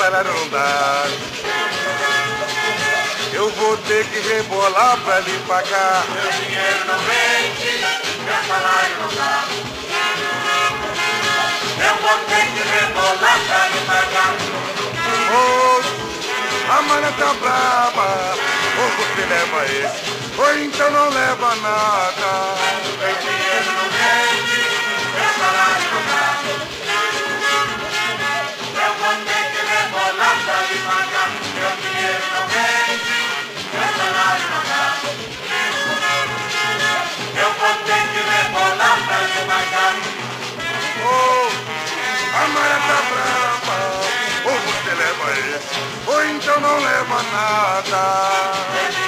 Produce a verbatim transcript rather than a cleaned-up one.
salário não dá. Eu vou ter que rebolar pra lhe pagar. Meu dinheiro não vende, meu salário não dá. Eu vou ter que rebolar pra lhe pagar. Oh, a malha tá brava, ou você leva esse, ou então não leva nada. Meu dinheiro não vende, meu salário não dá. Eu vou ter que rebolar pra lhe pagar. Meu dinheiro não vende, meu salário não dá. Eu vou ter que rebolar pra lhe pagar. Oh, a malha tá brava, ou você leva esse, ou então não leva nada.